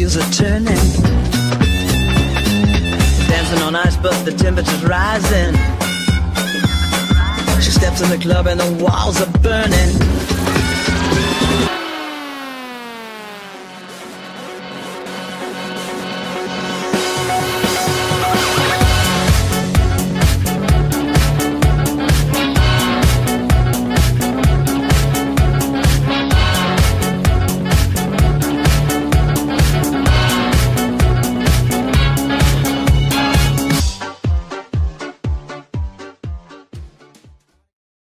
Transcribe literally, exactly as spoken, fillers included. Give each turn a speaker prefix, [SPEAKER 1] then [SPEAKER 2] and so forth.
[SPEAKER 1] wheels are turning. Dancing on ice, but the temperature's rising. She steps in the club and the walls are burning.